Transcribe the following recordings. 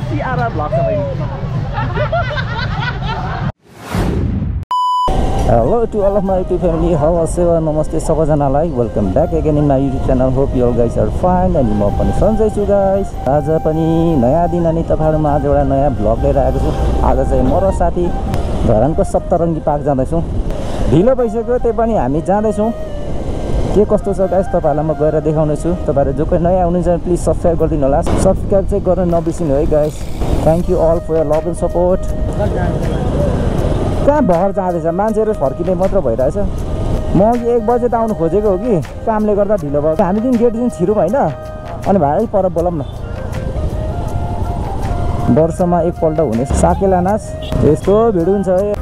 CRR blog छ भाइ Hello to all of my YouTube family. Hello, Seva, Namaste, सबैजनालाई. Welcome back again in my YouTube channel. Hope you all guys are fine. अनि म पनि सन्चै छु guys. आज पनि नयाँ दिन अनि तपाईहरुमा आज एउटा नयाँ भ्लग लिएर आएको छु. आज चाहिँ म र साथी धरानको सप्तरङ्गी पार्क जाँदै छौं. ढिलो भइसक्यो त्यही पनि हामी जाँदै छौं. के कस्तो छ गाइस तपाईहरुलाई म गएर देखाउने छु. तपाईहरु जो कोही नयाँ हुनुहुन्छ प्लिज सब्स्क्राइब गरिदिनु होला. सब्स्क्राइब चाहिँ गर्न नबिर्सिनु है guys. Thank you all for your love and support. कहाँ भर जाँदैछ मान्छेहरु फर्किने मात्र भइरहेछ म 1 बजे त आउनु खोजेको हो कि कामले गर्दा ढिलो भयो हामी दिन गेट दिन छिरौँ हैन अनि भाइ पर बोलाउँ न वर्षमा एकपल्ट हुने साकेला नाच यस्तो भिड हुन्छ है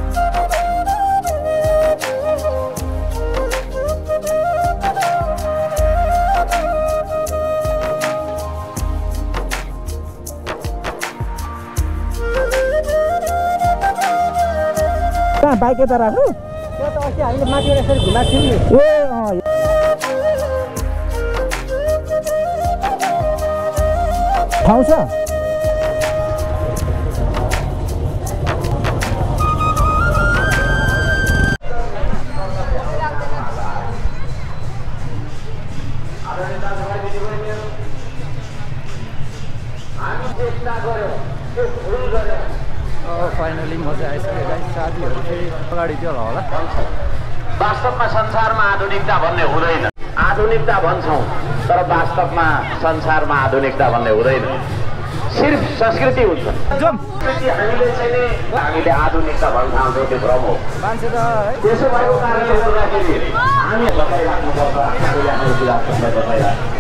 बाइक यता राख्नु त्यो त अस्ति हामीले माथिबाट यसरी घुमाएको थियौँ नि ठाउँ छ फाइनली मजा आइसक्यो गाइस साथीहरु चाहिँ अगाडि थियो होला वास्तवमा संसारमा आधुनिकता भन्ने हुँदैन आधुनिकता भन्छौं तर वास्तवमा संसारमा आधुनिकता भन्ने हुँदैन सिर्फ संस्कृति हुन्छ जम हामीले चाहिँ हामीले आधुनिकता भन्न थाल्छौं त्यो भ्रम हो मान्छे त त्यसो भएको कारणले गर्दाखेरि हामी बताइराख्नु पर्छ हामीले आफ्नो जिल्लालाई बताइराख्नु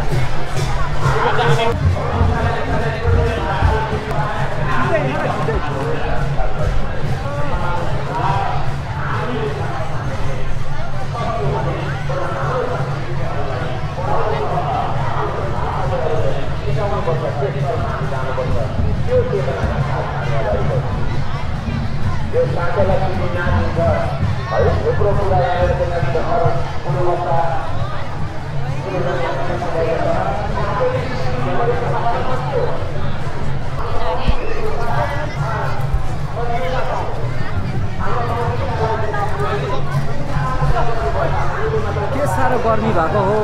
यो साकेलाई नाचिन्छ है थुप्रो कुरा के साह्रो गर्मी भएको हो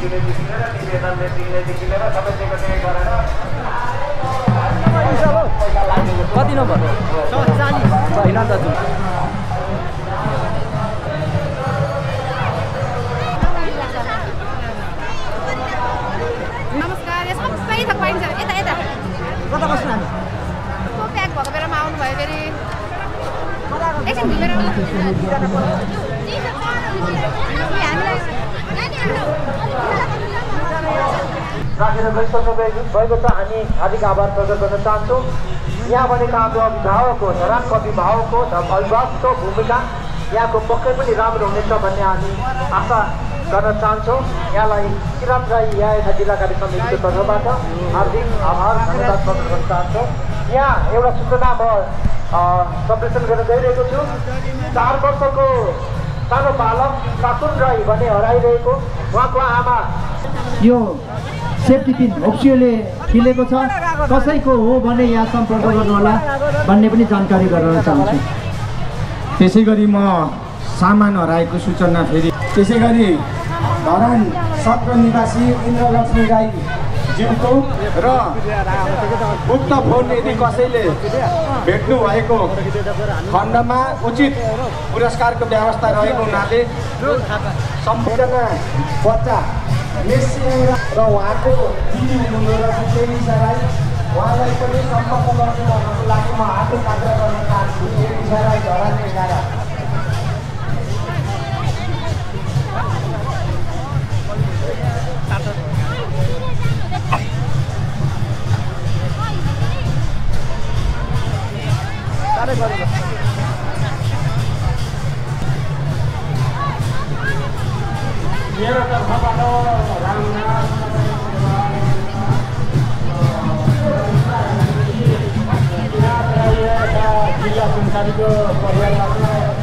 दिनेदेखि लिएर निवेदनले दिनेदेखि लिएर सबै टेक गरेर कति नम्बर 40 होइन दाजु नमस्कार यो सबै थोक पाइन्छ यता यता कता बस्नु हामी को प्याक भएको बेलामा आउनु भयो फेरि एकछिन घुमेर राखेर गइसक्नु भएको छ। हामी हार्दिक आभार प्रकट गर्न चाहन्छौँ। यहाँ भनेका हाम्रो अभिभावकको धरानको अभिभावकको अभिभावकको भूमिका यहाँको पक्कै पनि राम्रो हुनेछ भन्ने हामी आशा गर्न चाहन्छौँ। यहाँलाई किरण राई यहाँ जिल्ला कार्य समितिको तर्फबाट हार्दिक आभार धन्यवाद प्रकट गर्न चाहन्छौँ। यहाँ एउटा सूचना म सम्प्रेषण गर्न गइरहेको छु। 4 वर्षको सानो बालक साकुन राई भन्ने हराइरहेको उहाँको आमा यो सेफ्टी पिन होप्सियोले खिलेको छ, कसैको हो भने यहाँ सम्पर्क गर्नुहोला भन्ने पनि जानकारी गराउन चाहन्छु। त्यसै गरी म सामान हराएको सूचना फेरि त्यसै गरी धरान सत्र निवासी इन्द्रलक्ष्मी राई ज्यूको र उक्त फोन यदि कसैले भेट्नु भएको खण्डमा उचित पुरस्कारको व्यवस्था रहेको हुनाले सम्पूर्ण बच्चा मेसिङ र उहाँको दिदी हुनुहुँदो रहेछ राई उहाँलाई पनि सम्पर्क गर्नु भन्नको लागि म हार्दिक आग्रह गर्न चाहन्छु। राई धरान 11 मेरो तर्फबाट जिल्ला सुनसारीको परिवारमा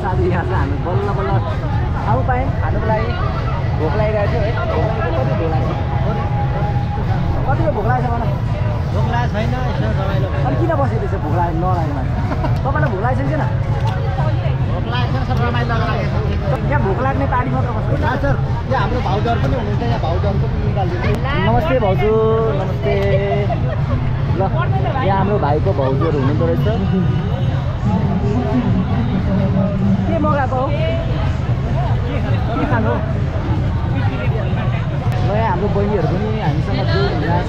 साथी यहाँ चाहिँ हामी बल्ल बल्ल ठाउँ पायौँ खानुको लागि भोक लागिरहेको थियो है कतिको भोक लागेको छ भन भोक लागेको छैन यसो रमाइलो अनि किन बसेको त्यसो भोक लागे नलागेमा तपाईँलाई भोक लागेको छैन भोक लागेको छ रमाइलो लागेको यहाँ भोक लाग्ने पार्टी मात्र बस्नु सर यहाँ हाम्रो भाउजूहरू पनि हुनुहुन्छ यहाँ भाउजूहरू पनि निकालिदिनु नमस्ते भाउजू नमस्ते ल यहाँ हाम्रो भाइको भाउजूहरू हुनुहुँदो रहेछ के मगाएको हो के खानु ल यहाँ हाम्रो बहिनीहरू पनि हामीसँग जोड हुँदैछ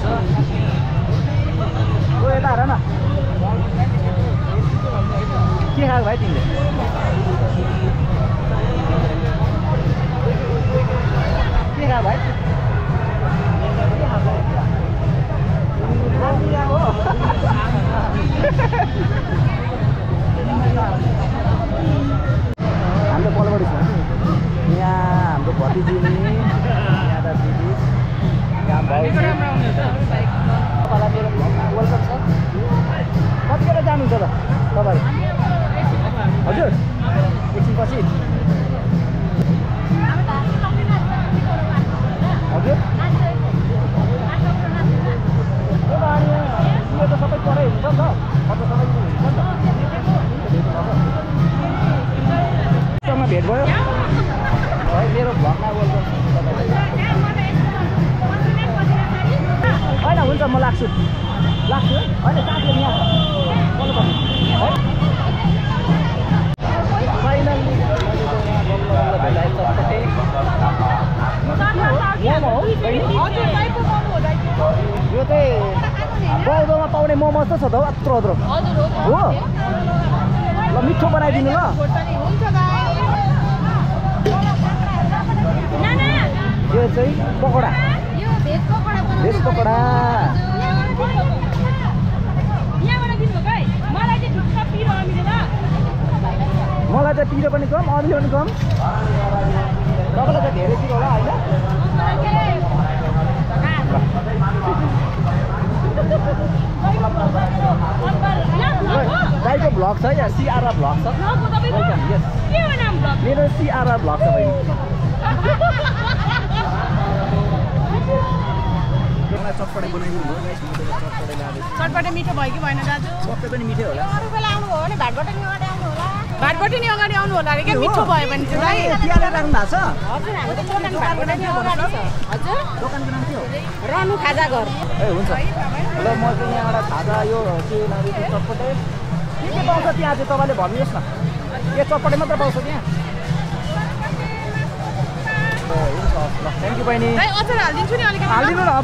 ओ यता हेर न के खाएको भाइ तिमीले के खायो भाइ हाम्रो पल्लोपट्टि छ यहाँ हाम्रो भतिजी यहाँ त दिदी यहाँ भाइ तपाईँलाई मेरो भ्लगमा वेलकम छ कतिखेर जानुहुन्छ त तपाईँ हजुर एकछिनपछि हजुर यो त सबै परै हुन्छ नि त अझ सबै हुन्छ नि त भेट भयो है मेरो भ्लगमा वेलकम होइन हुन्छ म लाग्छु होइन साथीहरू यहाँ है फाइनल्ली यो चाहिँ बौद्धमा पाउने मोमो जस्तो छ त हौ अत्रो अत्रो हो ल मिठो बनाइदिनु ल यो चाहिँ पकोडा भेज पकोडा मलाई चाहिँ पिरो पनि कम अमिलो पनि कम तपाईँलाई चाहिँ धेरै पिरो होला होइन दाइको भ्लग छ यहाँ सिआरआर भ्लग छ मेरो सिआरआर भ्लग छ बहिनी चटपटे बनाइदिनु भयो चटपटे मिठो भयो कि भएन दाजु सबै पनि मिठो होला अरू बेला आउनु हो भने भाटबाट नि अगाडि आउनु होला अरे क्या मिठो भयो भने चाहिँ तिहार राख्नु भएको छ हजुर हाम्रो त दोकान भाटबाट नि अगाडि छ हजुर दोकानको नाम के हो रनु खाजा घर ए हुन्छ ल म चाहिँ यहाँबाट खाजा यो के नाम चटपटे के पाउँछ त्यहाँ चाहिँ तपाईँले भनिदिनुहोस् न के चटपटे मात्र पाउँछ त्यहाँ हुन्छ ल थ्याङ्क यू बहिनी अचार हालिदिन्छु नि अलिकति हालिदिनु न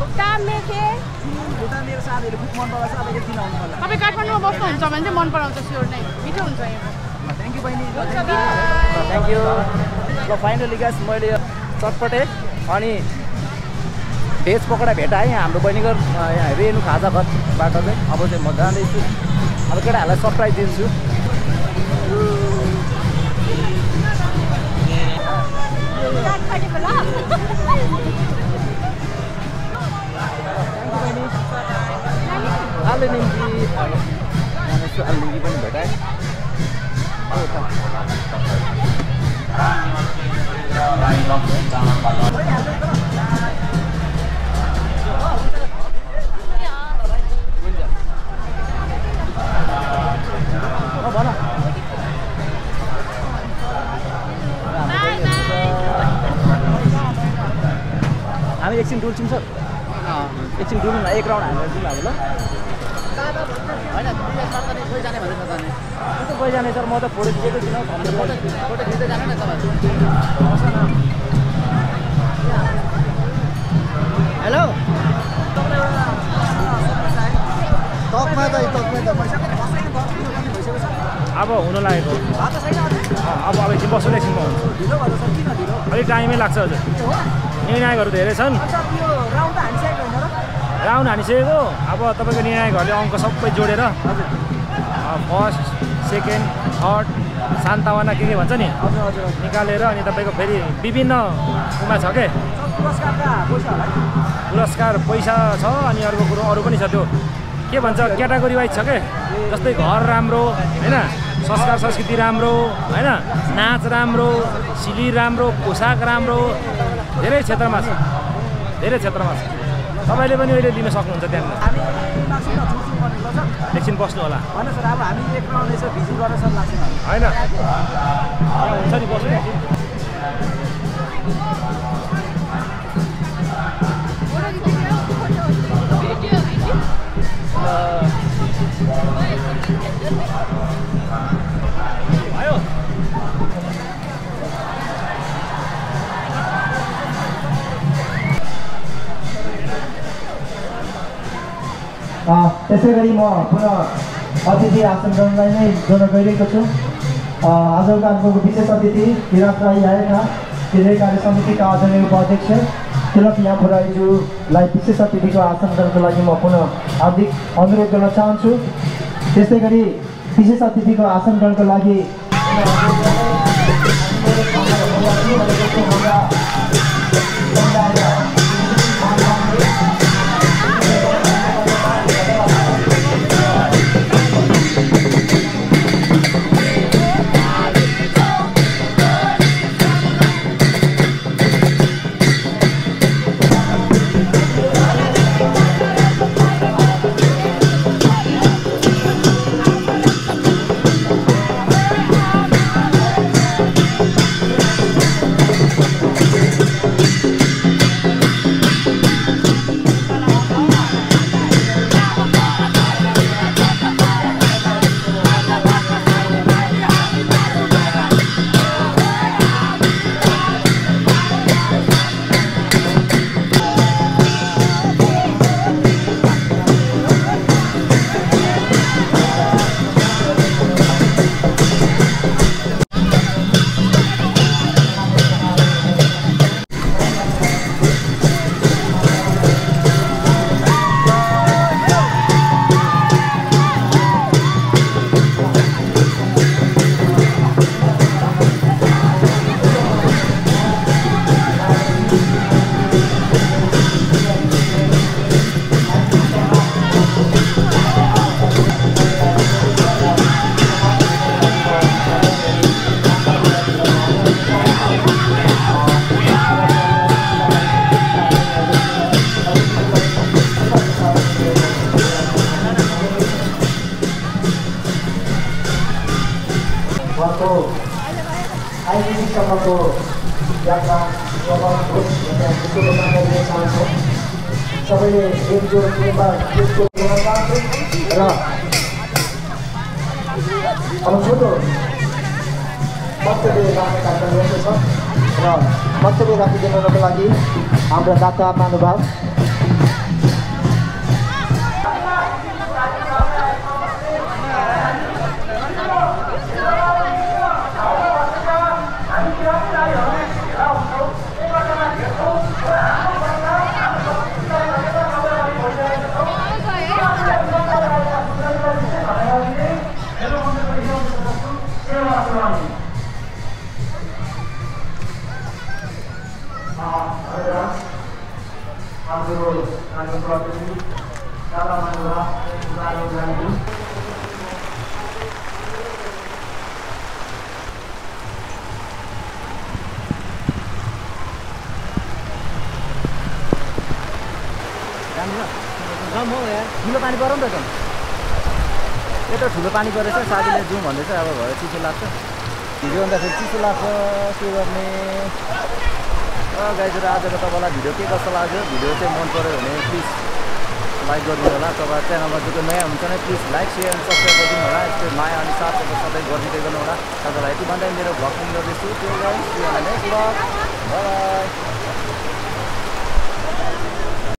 खुट्टा मेरो साथीहरूले खुब मन पराउँछ अब किन आउनु पर्ला तपाईँ काठमाडौँमा बस्नुहुन्छ भने चाहिँ मन पराउँछ स्योर नै मिठो हुन्छ यहाँ थ्याङ्क यू बहिनी थ्याङ्क यू ल फाइनली गाइस मैले चटपटे अनि भेज पकोडा भेटाएँ हाम्रो बहिनीको यहाँ रेणु खाजा घरबाट चाहिँ अब चाहिँ म जाँदैछु अब केटाहरूलाई सरप्राइज दिन्छु अलि निम्ति अलिकति पनि भेटाएँ भन हामी एकछिन डुल्छौँ सर एकछिन डुल्नु न एक राउन्ड हालेर जाउँ अब ल गइ जाने सर म त फोटो खिचेको छुइनँ फोटो खिच्दै जानु न तपाईँ हेलो अब हुन लागेको अब एकछिन बस्नु एकछिनमा हुन्छ अलिक टाइमै लाग्छ हजुर निर्णायकहरू धेरै छन् राउन्ड हानिसकेको अब तपाईँको निर्णायकहरूले अङ्क सबै जोडेर फर्स्ट सेकेन्ड थर्ड सान्तावना के भन्छ नि निकालेर अनि तपाईँको फेरि विभिन्न उमा छ के पुरस्कार पैसा छ अनि अर्को कुरो अरू पनि छ त्यो के भन्छ क्याटेगोरी वाइज छ के जस्तै घर राम्रो होइन संस्कार संस्कृति राम्रो होइन, नाच राम्रो, सिली राम्रो, पोसाक राम्रो, धेरै क्षेत्रमा छ, धेरै क्षेत्रमा छ। तपाईँले पनि अहिले लिन सक्नुहुन्छ त्यहाँनिर। एकछिन बस्नु होला होइन, हुन्छ नि बस्नु। त्यसै गरी म पुनः अतिथि आसन ग्रहणलाई नै जोड्न गइरहेको छु। आजको कार्यक्रमको विशेष अतिथि विराट राई आएका केन्द्रीय कार्य समितिका आदरणीय उपाध्यक्ष तिलक यामफु राईज्यूलाई विशेष अतिथिको आसन ग्रहणको लागि म पुनः हार्दिक अनुरोध गर्न चाहन्छु। त्यसै गरी विशेष अतिथिको आसन ग्रहणको लागि आइसिसीसम्मको यात्रा चाहन्छौँ। सबैले एकजुट निर्माण त्यसको गर्न चाहन्छौँ र अब छोटो वक्तव्य राख्ने कार्यक्रम रहेको छ र वक्तव्य राखिदिनुको लागि हाम्रा दाता महानुभाव ठुलो पानी गरौँ त यता ठुलो पानी परेछ साथीले जाउँ भन्दैछ। अब भयो चिसो लाग्छ भिडियो भन्दाखेरि चिसो लाग्छ के गर्ने। गाइजहरू आजको तपाईँलाई भिडियो के कस्तो लाग्यो, भिडियो चाहिँ मन पऱ्यो भने प्लिज लाइक गरिदिनु होला। तपाईँ च्यानलमा जो नयाँ हुन्छ भने please like share and subscribe गरिदिनु होला। यस्तो माया अनि साथ सधैँ गरिदिँदै गर्नु होला। तपाईँलाई यति भन्दै मेरो भ्लग पनि गर्दैछु। त्यो गाइज नेक्स्ट भ्लग बाई।